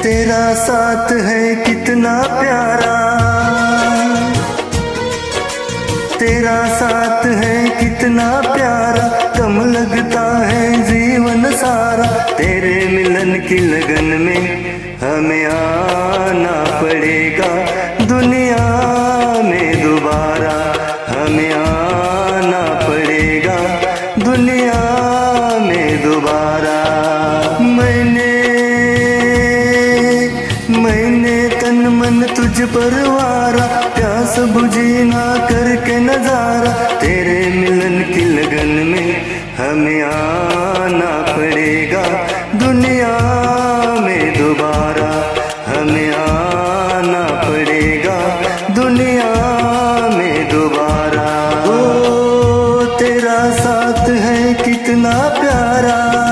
तेरा साथ है कितना प्यारा, तेरा साथ है कितना प्यारा, कम लगता है जीवन सारा। तेरे मिलन की लगन में हमें आना पड़ेगा, दुनिया में दोबारा हमें आना पड़ेगा, दुनिया में दोबारा। मैंने तन मन तुझ पर वारा, प्यास बुझी ना करके नजारा। तेरे मिलन की लगन में हमें आना पड़ेगा, दुनिया में दोबारा हमें आना पड़ेगा, दुनिया में दोबारा। ओ तेरा साथ है कितना प्यारा।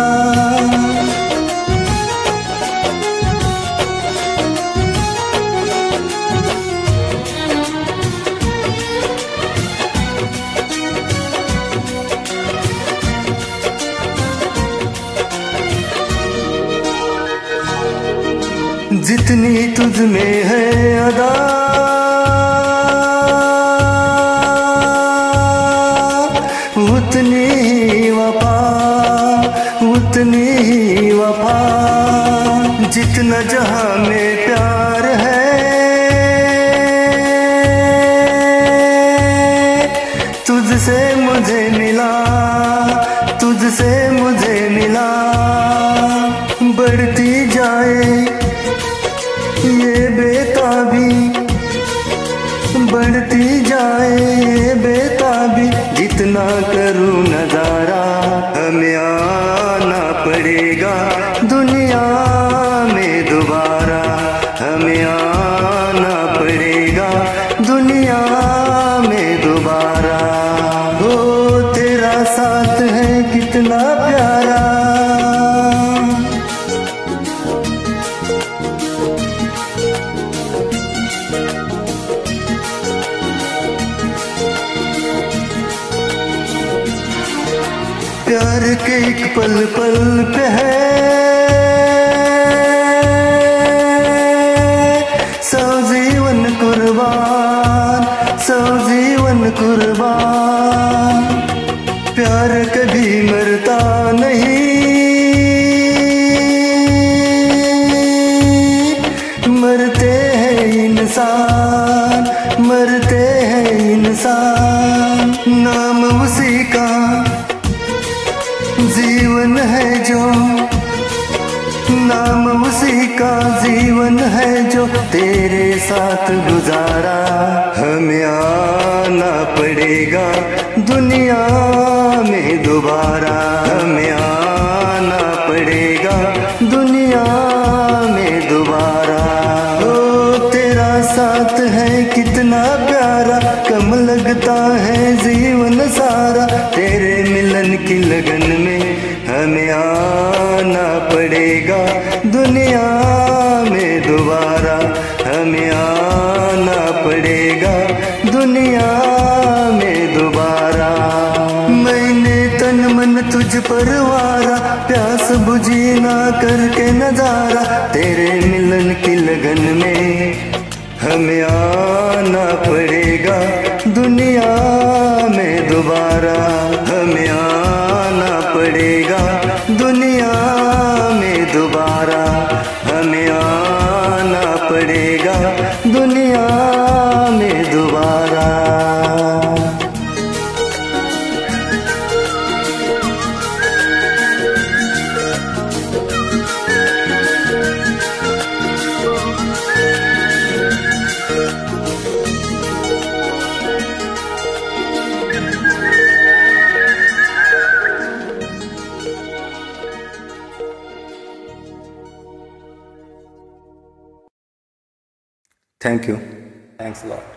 जितनी तुझ में है अदा, उतनी ही वफा, उतनी ही वफा। जितना जहां में प्यार है, तुझसे मुझे मिला, तुझसे मुझे मिला। बढ़ती जाए ये बेताबी, बढ़ती जाए ये बेताबी। जितना करूं नजारा हमें आना पड़ेगा, दुनिया में दोबारा हमें आना पड़ेगा, दुनिया में दोबारा। हो तेरा साथ है कितना प्यारा। प्यार के एक पल पल पे है सौ जीवन कुर्बान, सौ जीवन कुर्बान। प्यार कभी मरता नहीं, मरते हैं इंसान, मरते हैं इंसान। नाम उसी का जीवन है जो, नाम उसी का जीवन है जो। तेरे साथ गुजारा हमें आना पड़ेगा, दुनिया में दोबारा हमें आना पड़ेगा, दुनिया में दोबारा। ओ तेरा साथ है कितना प्यारा, कम लगता है जीवन सारा। तेरे मिलन की लगन में हमें आना पड़ेगा, दुनिया में दोबारा हमें आना पड़ेगा, दुनिया में दोबारा। मैंने तन मन तुझ पर वारा, प्यास बुझी ना करके नजारा। तेरे मिलन की लगन में हमें आना पड़ेगा, दुनिया में दोबारा हमें आना पड़ेगा, दुनिया में दोबारा हमें आना पड़ेगा, दुनिया में दोबारा। Thank you. Thanks a lot.